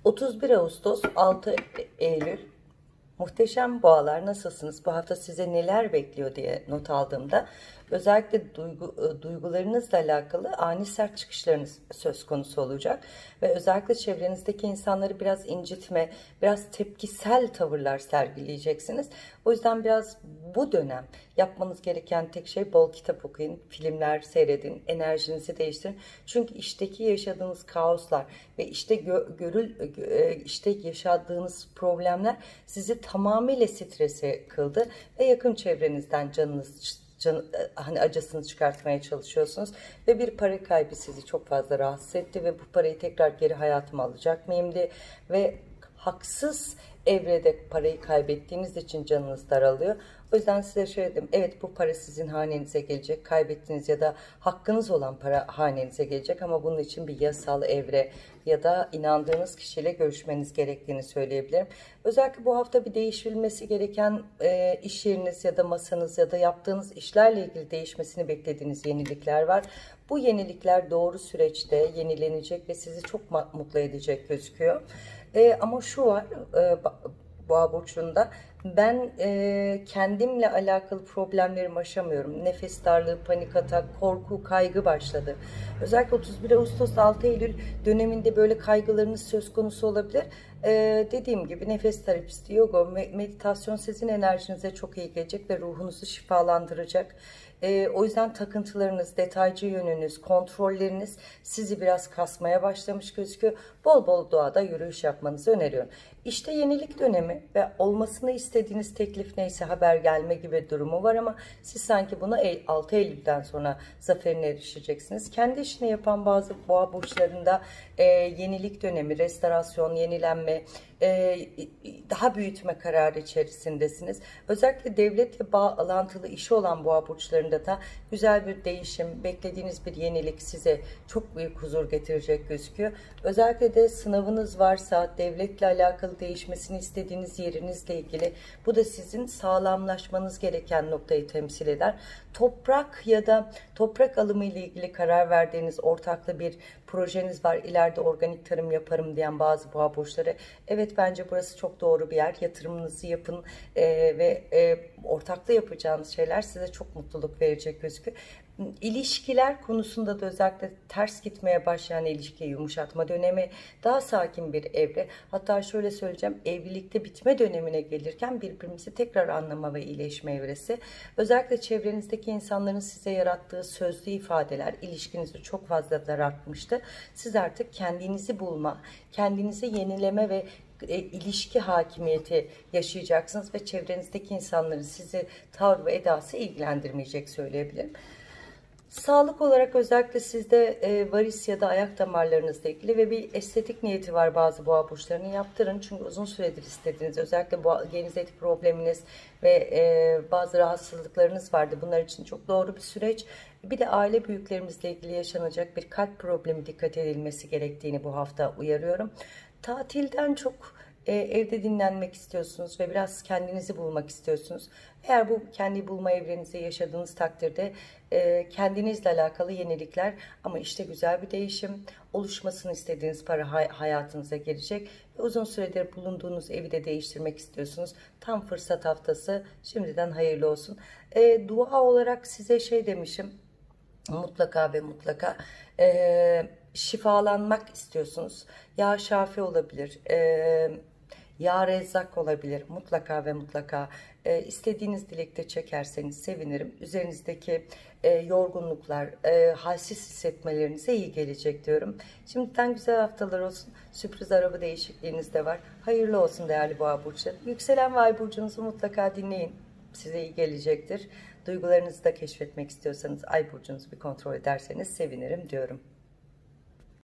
31 Ağustos 6 Eylül. Muhteşem boğalar, nasılsınız? Bu hafta size neler bekliyor diye not aldığımda özellikle duygularınızla alakalı ani sert çıkışlarınız söz konusu olacak. Ve özellikle çevrenizdeki insanları biraz incitme, biraz tepkisel tavırlar sergileyeceksiniz. O yüzden biraz bu dönem yapmanız gereken tek şey bol kitap okuyun, filmler seyredin, enerjinizi değiştirin. Çünkü işteki yaşadığınız kaoslar ve işte yaşadığınız problemler sizi tamamıyla strese kıldı ve yakın çevrenizden hani acısını çıkartmaya çalışıyorsunuz ve bir para kaybı sizi çok fazla rahatsız etti ve bu parayı tekrar geri hayatıma alacak mıyım diye ve haksız evrede parayı kaybettiğiniz için canınız daralıyor. O yüzden size şöyle dedim, evet bu para sizin hanenize gelecek, kaybettiğiniz ya da hakkınız olan para hanenize gelecek ama bunun için bir yasal evre ya da inandığınız kişiyle görüşmeniz gerektiğini söyleyebilirim. Özellikle bu hafta bir değiştirilmesi gereken iş yeriniz ya da masanız ya da yaptığınız işlerle ilgili değişmesini beklediğiniz yenilikler var. Bu yenilikler doğru süreçte yenilenecek ve sizi çok mutlu edecek gözüküyor. Ama şu var, Boğa burcunda ben kendimle alakalı problemlerimi aşamıyorum. Nefes darlığı, panik atak, korku, kaygı başladı. Özellikle 31 Ağustos 6 Eylül döneminde böyle kaygılarınız söz konusu olabilir. Dediğim gibi nefes terapisti, yoga, meditasyon sizin enerjinize çok iyi gelecek ve ruhunuzu şifalandıracak. O yüzden takıntılarınız, detaycı yönünüz, kontrolleriniz sizi biraz kasmaya başlamış gözüküyor. Bol bol doğada yürüyüş yapmanızı öneriyorum. İşte yenilik dönemi ve olmasını istediğiniz teklif neyse haber gelme gibi durumu var ama siz sanki buna 6 Eylül'den sonra zaferine erişeceksiniz. Kendi işini yapan bazı boğa burçlarında yenilik dönemi, restorasyon, yenilenme, daha büyütme kararı içerisindesiniz. Özellikle devletle bağlantılı işi olan boğa burçlarında da güzel bir değişim, beklediğiniz bir yenilik size çok büyük huzur getirecek gözüküyor. Özellikle de sınavınız varsa, devletle alakalı değişmesini istediğiniz yerinizle ilgili, bu da sizin sağlamlaşmanız gereken noktayı temsil eder. Toprak ya da toprak alımı ile ilgili karar verdiğiniz ortaklı bir projeniz var. İleride organik tarım yaparım diyen bazı boğa burçları. Evet, bence burası çok doğru bir yer. Yatırımınızı yapın ve ortaklı yapacağınız şeyler size çok mutluluk verecek gözüküyor. İlişkiler konusunda da özellikle ters gitmeye başlayan ilişki yumuşatma dönemi, daha sakin bir evre. Hatta şöyle söyleyeceğim, evlilikte bitme dönemine gelirken birbirimizi tekrar anlama ve iyileşme evresi. Özellikle çevrenizdeki insanların size yarattığı sözlü ifadeler ilişkinizi çok fazla daraltmıştı. Siz artık kendinizi bulma, kendinizi yenileme ve ilişki hakimiyeti yaşayacaksınız ve çevrenizdeki insanların sizi tavır ve edası ilgilendirmeyecek söyleyebilirim. Sağlık olarak özellikle sizde varis ya da ayak damarlarınızla ilgili ve bir estetik niyeti var bazı boğa burçlarını, yaptırın. Çünkü uzun süredir istediğiniz, özellikle geniz probleminiz ve bazı rahatsızlıklarınız vardı. Bunlar için çok doğru bir süreç. Bir de aile büyüklerimizle ilgili yaşanacak bir kalp problemi dikkat edilmesi gerektiğini bu hafta uyarıyorum. Tatilden çok evde dinlenmek istiyorsunuz ve biraz kendinizi bulmak istiyorsunuz. Eğer bu kendi bulma evrenizi yaşadığınız takdirde kendinizle alakalı yenilikler ama işte güzel bir değişim, oluşmasını istediğiniz para hayatınıza gelecek ve uzun süredir bulunduğunuz evi de değiştirmek istiyorsunuz. Tam fırsat haftası, şimdiden hayırlı olsun. Dua olarak size şey demişim, mutlaka ve mutlaka şifalanmak istiyorsunuz. Ya Şafi olabilir, Ya Rezzak olabilir. Mutlaka ve mutlaka istediğiniz dilekte çekerseniz sevinirim. Üzerinizdeki yorgunluklar, halsiz hissetmelerinize iyi gelecek diyorum. Şimdiden güzel haftalar olsun. Sürpriz araba değişikliğiniz de var. Hayırlı olsun değerli boğa burçları. Yükselen ve ay burcunuzu mutlaka dinleyin. Size iyi gelecektir. Duygularınızı da keşfetmek istiyorsanız ay burcunuzu bir kontrol ederseniz sevinirim diyorum.